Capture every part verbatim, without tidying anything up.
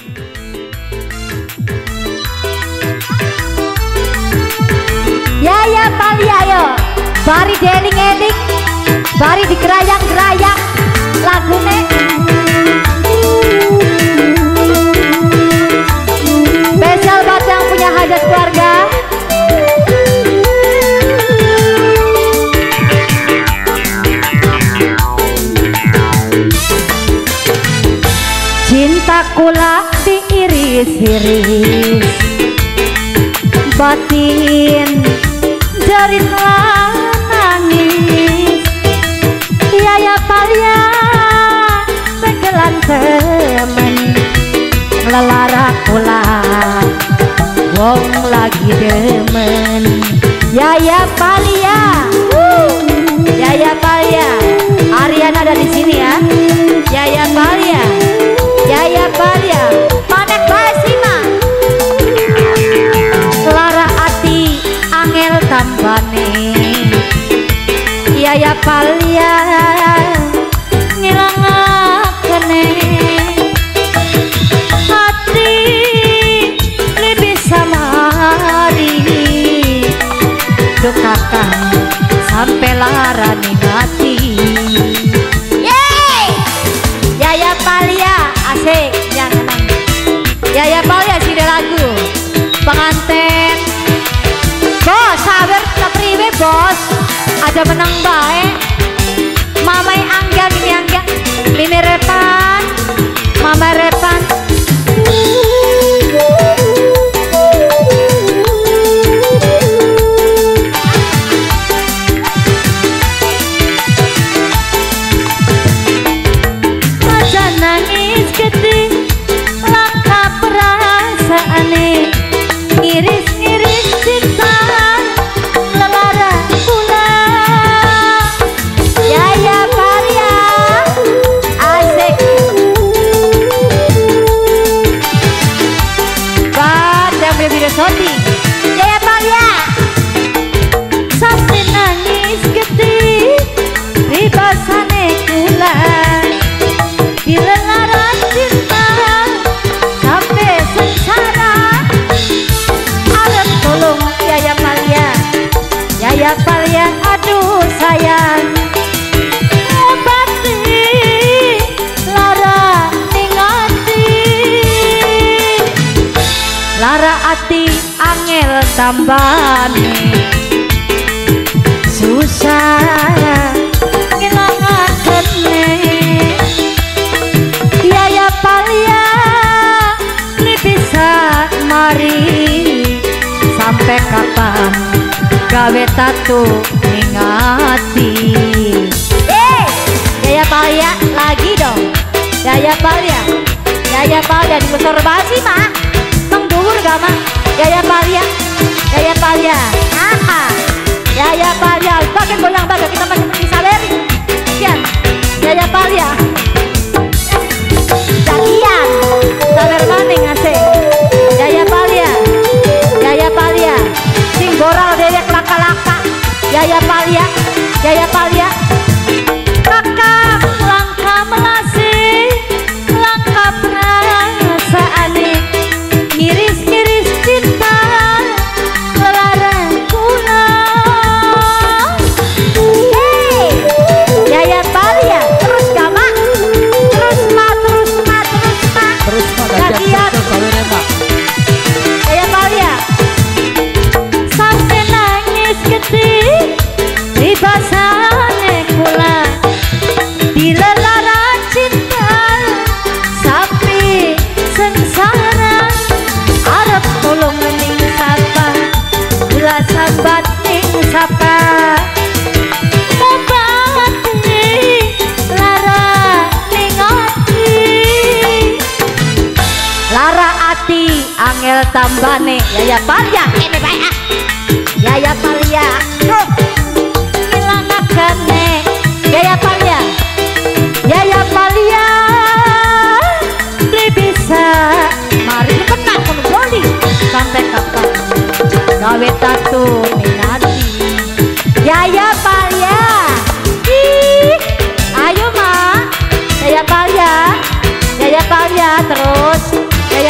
Ya ya Pali ayo, bari deling-eling, bari digerayang-gerayang lagune. Spesial buat yang punya hajat keluarga. Cintaku lah diiris-iris, batin jarilah nangis. Ya ya Palia pegelan temen lelara kula wong lagi demen. Ya ya Palia, ya ya Palia, Ariana ada di sini ya. Ya ya Palia, ya ya Palia, panek basima. Lara ati angel tambane. Ya ya Palia ngilangakene hati lebih samari dukakan sampai lara ningati. Yeay ya ya Palia asik jangan tenang. Ya ya Palia sini lagu pengantin bos sabar kepriwe bos ada menang baik. Mamai Angga Mimi Angga Mimi Repan Mama Repan. Aja nangis gede langkah perasaane ngiris-ngiris cinta lelara kula. Ya ya Palia asik badang bebida soti. Ya ya Palia sampai nangis gede ribasane kula dilelaran cinta sampai sengsara. Arep tolong ya ya Palia, ya ya Palia aduh sayang obati lara ningati. Lara ati angel tambane susah ngilangakene. Ya ya Palia li bisa mari sampai kapan gawe tatu ningati. Eh ya ya Palia lagi dong. Ya ya Palia, ya ya Palia di besar basi mah mang dhuwur gak mah. Ya ya Palia, ya ya Palia aha. Ya ya Palia bagian goyang baga kita masih bisa beri kian. Ya ya Palia jadian sabar maning asik. Ya ya Palia, ya ya Palia sing boral dewek laka-laka. Ya ya Palia, ya ya Palia kakak langkah melasi langkah perasaane ngiris-ngiris cinta lelara kula. Hey ya ya Palia terus gama terus ma terus ma terus ma Terus Pak Gantian. Ya ya Palia sampai nangis gede ribasane kula dilelaran cinta sampai sengsara. Arep tolong ning sapa gula sahabat ning sapa obati lara ningati. Lara ati angel tambane. Ya ya Palia ini baik ah. Ya ya Palia oh ngilangakane. Ya ya Palia, ya ya Palia li bisa mari kena kono boli sampai kapan gawe tatu ningati. Ya ya Palia ih ayo ma. Ya ya Palia, ya ya Palia terus. Ya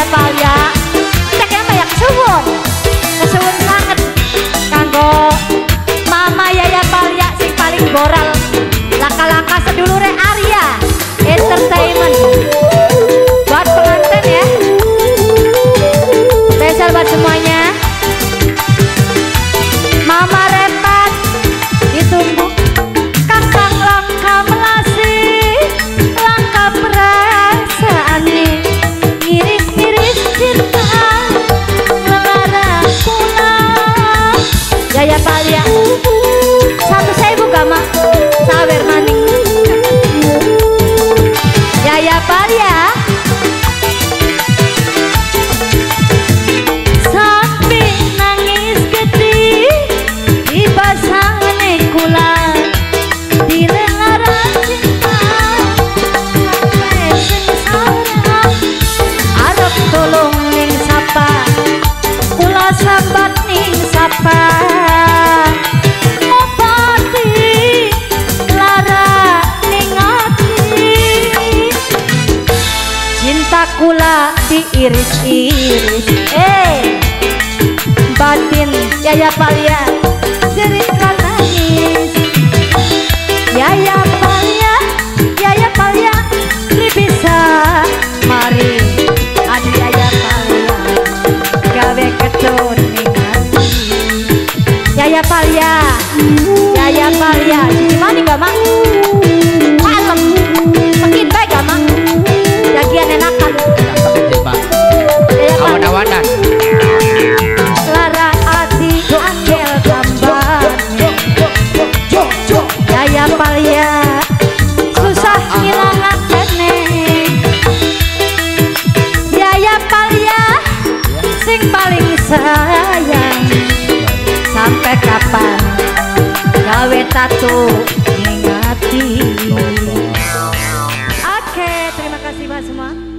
apa ngobati lara ning ati cinta kula diiris-iris eh batin Yaya Palia jerit lan nangis Yaya Palia Yaya Palia li bisa mari adi Yaya Palia gawe ketun ning ati Yaya Palia Yaya Palia cici mani gak mang kalem makin baik gak mang jagian enakan awan-awanan lara ati angel gambar Yaya Palia susah ngilangan kene Yaya Palia sing paling sayang sampai kapan gawe tato ning ati. Oke, terima kasih Mas semua.